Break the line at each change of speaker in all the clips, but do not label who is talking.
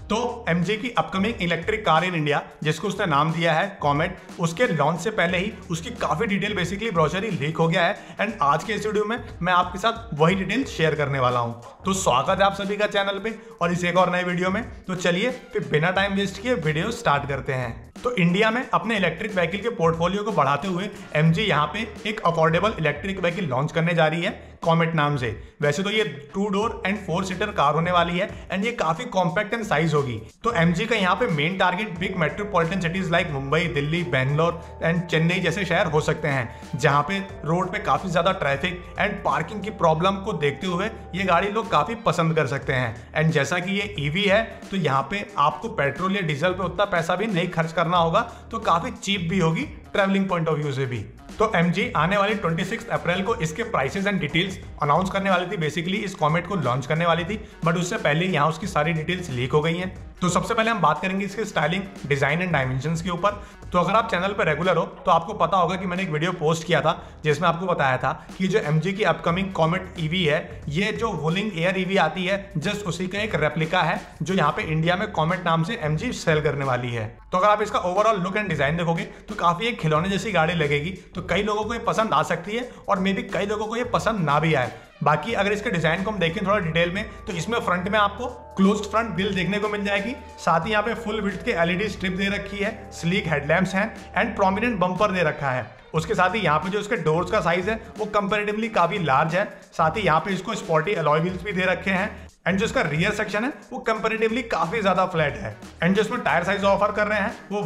तो MG की upcoming electric car in India, जिसको उसने नाम दिया है कॉमेट, उसके लॉन्च से पहले ही उसकी काफी डिटेल बेसिकली ब्रोशर लीक हो गया है। एंड आज के इस वीडियो में मैं आपके साथ वही डिटेल शेयर करने वाला हूं। तो स्वागत है आप सभी का चैनल पे और इस एक और नए वीडियो में। तो चलिए फिर बिना टाइम वेस्ट किए वीडियो स्टार्ट करते हैं। तो इंडिया में अपने इलेक्ट्रिक व्हीकल के पोर्टफोलियो को बढ़ाते हुए MG यहाँ पे एक अफोर्डेबल इलेक्ट्रिक व्हीकल लॉन्च करने जा रही है कॉमेट नाम से। वैसे तो ये 2 डोर एंड 4 सीटर कार होने वाली है एंड ये काफी कॉम्पैक्ट एंड साइज होगी। तो MG का यहाँ पे main target big metropolitan cities like Mumbai, Delhi, Bangalore and Chennai जैसे शहर हो सकते हैं, जहाँ पे रोड पे काफी ज्यादा ट्रैफिक एंड पार्किंग की प्रॉब्लम को देखते हुए ये गाड़ी लोग काफी पसंद कर सकते हैं। एंड जैसा कि ये EV है तो यहाँ पे आपको पेट्रोल या डीजल पे उतना पैसा भी नहीं खर्च करना होगा, तो काफी चीप भी होगी ट्रैवलिंग पॉइंट ऑफ व्यू से भी। तो MG आने वाली 26 अप्रैल को इसके प्राइसेस एंड डिटेल्स अनाउंस करने वाली थी, बेसिकली इस कॉमेट को लॉन्च करने वाली थी, बट उससे पहले यहाँ उसकी सारी डिटेल्स लीक हो गई हैं। तो सबसे पहले हम बात करेंगे इसके स्टाइलिंग, डिजाइन एंड डायमेंशंस के ऊपर। तो अगर आप चैनल पर रेगुलर हो तो आपको पता होगा कि मैंने एक वीडियो पोस्ट किया था जिसमें आपको बताया था कि जो MG की अपकमिंग कॉमेट EV है, ये जो वुलिंग एयर EV आती है, जस्ट उसी का एक रेप्लिका है जो यहाँ पे इंडिया में कॉमेट नाम से MG सेल करने वाली है। तो अगर आप इसका ओवरऑल लुक एंड डिजाइन देखोगे तो काफी एक खिलौने जैसी गाड़ी लगेगी। तो कई लोगों को ये पसंद आ सकती है और मे बी कई लोगों को ये पसंद ना भी आए। बाकी अगर इसके डिजाइन को हम देखें थोड़ा डिटेल में तो इसमें फ्रंट में आपको क्लोज्ड फ्रंट ग्रिल देखने को मिल जाएगी। साथ ही यहाँ पे फुल विड्थ के LED स्ट्रिप दे रखी है, स्लीक हेडलैम्प्स हैं एंड प्रोमिनेंट बम्पर दे रखा है। उसके साथ ही यहाँ पे जो इसके डोर्स का साइज है वो कंपैरेटिवली काफी लार्ज है। साथ ही यहाँ पे इसको स्पॉटी अलॉय व्हील्स भी दे रखे हैं एंड जो इसका रियर सेक्शन है वो कंपैरेटिवली काफी ज्यादा फ्लैट है। एंड जो इसमें टायर साइज ऑफर कर रहे हैं वो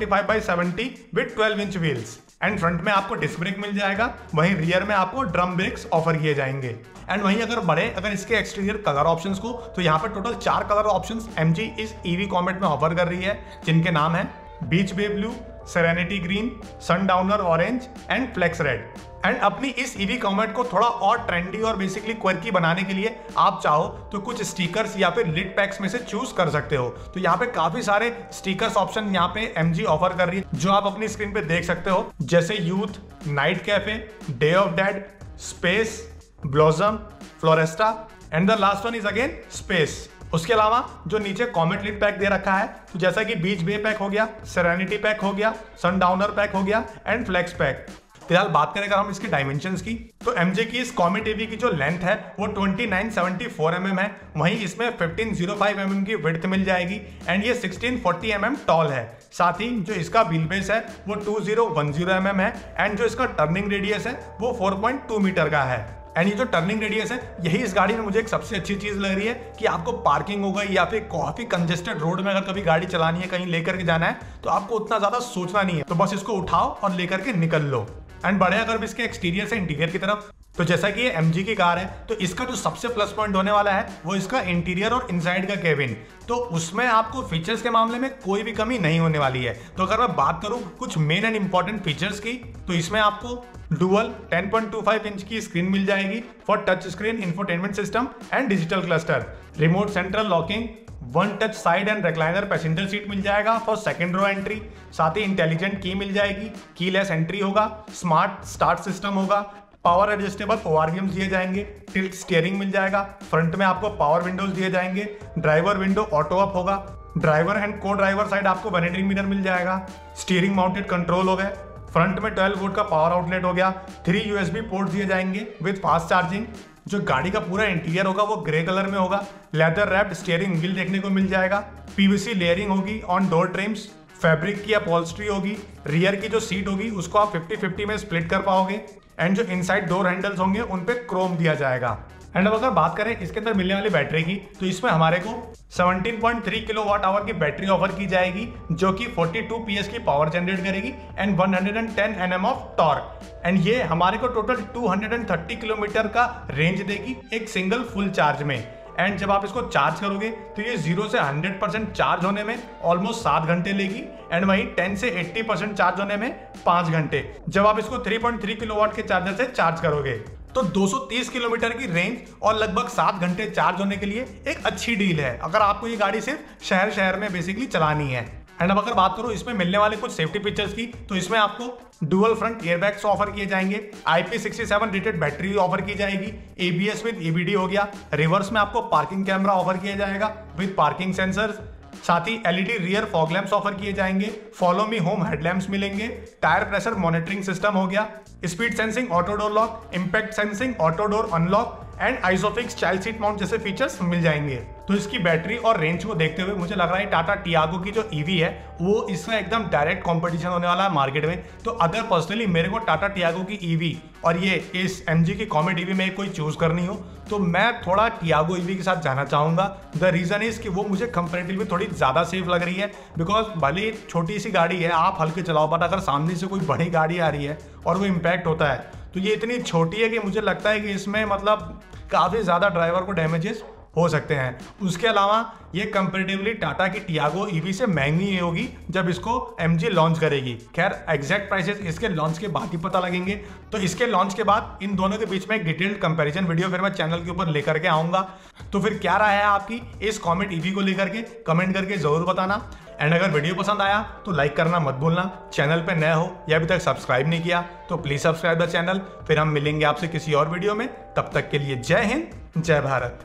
145/70 with 12 inch wheels. And front में आपको डिस्क ब्रेक मिल जाएगा, वहीं रियर में आपको ड्रम ब्रेक्स ऑफर किए जाएंगे। एंड वहीं अगर इसके एक्सटीरियर कलर ऑप्शंस को तो यहाँ पे टोटल 4 कलर ऑप्शंस MG इस EV कॉमेट में ऑफर कर रही है, जिनके नाम है beach bay blue, serenity green, sundowner orange and flex red. And अपनी इस EV कॉमेट को थोड़ा और ट्रेंडी और बेसिकली क्वर्की बनाने के लिए आप चाहो तो कुछ स्टिकर्स या फिर लिड पैक्स में से चूज कर सकते हो। तो यहाँ पे काफी सारे स्टिकर्स ऑप्शन यहाँ पे MG ऑफर कर रही है, जो आप अपनी स्क्रीन पे देख सकते हो, जैसे youth, night cafe, day of dead, space, blossom, floresta and the last one is again space. उसके अलावा जो नीचे कॉमेट लिड पैक दे रखा है, तो जैसा कि बीच बे पैक हो गया, सेरेनिटी पैक हो गया, सनडाउनर पैक हो गया एंड फ्लेक्स पैक। फिलहाल बात करें अगर हम इसके डायमेंशंस की तो MG की इस कॉमेट EV की जो लेंथ है वो 2974 mm है, वहीं इसमें 1505 mm की विड्थ मिल जाएगी एंड ये 1640 mm टॉल है। साथ ही जो इसका व्हील बेस है वो 2010 mm है एंड जो इसका टर्निंग रेडियस है वो 4.2 मीटर का है। एंड ये जो टर्निंग रेडियस है, यही इस गाड़ी में मुझे एक सबसे अच्छी चीज लग रही है कि आपको पार्किंग होगा या फिर काफी कंजेस्टेड रोड में अगर कभी गाड़ी चलानी है, कहीं लेकर के जाना है, तो आपको उतना ज्यादा सोचना नहीं है, तो बस इसको उठाओ और लेकर के निकल लो। एंड बढ़े अगर इसके एक्सटीरियर से इंटीरियर की तरफ, तो जैसा कि ये MG की कार है तो इसका जो सबसे प्लस पॉइंट होने वाला है वो इसका इंटीरियर और इनसाइड का केबिन। तो उसमें आपको फीचर्स के मामले में कोई भी कमी नहीं होने वाली है। तो अगर मैं बात करूं कुछ मेन एंड इंपॉर्टेंट फीचर्स की, तो इसमें आपको डुअल 10.25 इंच की स्क्रीन मिल जाएगी for touch screen infotainment system and digital cluster, remote central locking, 1 touch side and recliner passenger seat मिल जाएगा फॉर सेकंड रो एंट्री। साथ ही इंटेलिजेंट की मिल जाएगी, कीलेस एंट्री होगा, स्मार्ट स्टार्ट सिस्टम होगा, पावर एडजस्टेबल ORVMs दिए जाएंगे, टिल्ट स्टीयरिंग मिल जाएगा, फ्रंट में आपको पावर विंडोज दिए जाएंगे, ड्राइवर विंडो ऑटो अप होगा, ड्राइवर एंड को ड्राइवर साइड आपको वैनिटी मिरर मिल जाएगा, स्टीयरिंग माउंटेड कंट्रोल हो गए, फ्रंट में 12 वोल्ट का पावर आउटलेट हो गया, 3 USB पोर्ट दिए जाएंगे विद फास्ट चार्जिंग। जो गाड़ी का पूरा इंटीरियर होगा वो ग्रे कलर में होगा, लेदर रैप्ड स्टीयरिंग व्हील देखने को मिल जाएगा, PVC लेयरिंग होगी ऑन डोर ट्रिम्स, फैब्रिक की अपॉल्स्ट्री होगी, रियर की जो सीट होगी उसको आप 50-50 में स्प्लिट कर पाओगे एंड जो इनसाइड डोर हैंडल्स होंगे उन पे क्रोम दिया जाएगा। एंड अब अगर बात करें इसके अंदर मिलने वाली बैटरी की, तो इसमें हमारे को 17.3 किलोवाट आवर की बैटरी ऑफर की जाएगी, जो कि 42 PS की पावर जनरेट करेगी and 110 Nm of torque. And ये हमारे को टोटल 230 किलोमीटर का रेंज देगी एक सिंगल फुल चार्ज में। एंड जब आप इसको चार्ज करोगे तो ये 0 से 100% चार्ज होने में ऑलमोस्ट 7 घंटे लेगी एंड वहीं 10 से 80% चार्ज होने में 5 घंटे, जब आप इसको 3.3 किलोवाट के चार्जर से चार्ज करोगे। तो 230 किलोमीटर की रेंज और लगभग 7 घंटे चार्ज होने के लिए एक अच्छी डील है अगर आपको ये गाड़ी सिर्फ शहर में बेसिकली चलानी है। एंड अब अगर बात करूं इसमें मिलने वाले कुछ सेफ्टी फीचर्स की, तो इसमें आपको डुअल फ्रंट एयरबैग्स ऑफर किए जाएंगे, IP67 रेटेड बैटरी ऑफर की जाएगी, ABS विद EBD हो गया, रिवर्स में आपको पार्किंग कैमरा ऑफर किया जाएगा विद पार्किंग सेंसर्स, साथ ही LED rear fog lamps offer किए जाएंगे, फॉलो मी होम हेडलैम्प्स मिलेंगे, टायर प्रेशर मॉनिटरिंग सिस्टम हो गया, speed sensing auto door lock, impact sensing auto door unlock and isofix child seat mount जैसे features मिल जाएंगे। तो इसकी बैटरी और रेंज को देखते हुए मुझे लग रहा है टाटा टियागो की जो ईवी है वो इसमें एकदम डायरेक्ट कंपटीशन होने वाला है मार्केट में। तो अगर पर्सनली मेरे को टाटा टियागो की ईवी और ये इस एमजी की कॉमेट ईवी में कोई चूज करनी हो तो मैं थोड़ा टियागो ईवी के साथ जाना चाहूंगा। द रीजन इज कि वो मुझे कंपेरेटिवली थोड़ी ज्यादा सेफ लग रही है, बिकॉज भले छोटी सी गाड़ी है आप हल्के चलाओ, बट अगर सामने से कोई बड़ी गाड़ी आ रही है और वो इम्पैक्ट होता है तो ये इतनी छोटी है कि मुझे लगता है कि इसमें मतलब काफ़ी ज़्यादा ड्राइवर को डैमेजेस हो सकते हैं। उसके अलावा ये कंपेरेटिवली टाटा की टियागो ईवी से महंगी होगी जब इसको एमजी लॉन्च करेगी। खैर एग्जैक्ट प्राइसेस इसके लॉन्च के बाद ही पता लगेंगे। तो इसके लॉन्च के बाद इन दोनों के बीच में एक डिटेल्ड कंपैरिजन वीडियो फिर मैं चैनल के ऊपर लेकर के आऊँगा। तो फिर क्या राय है आपकी इस कॉमेट ईवी को लेकर के, कमेंट करके ज़रूर बताना। एंड अगर वीडियो पसंद आया तो लाइक करना मत भूलना। चैनल पे नए हो या अभी तक सब्सक्राइब नहीं किया तो प्लीज़ सब्सक्राइब द चैनल। फिर हम मिलेंगे आपसे किसी और वीडियो में, तब तक के लिए जय हिंद जय भारत।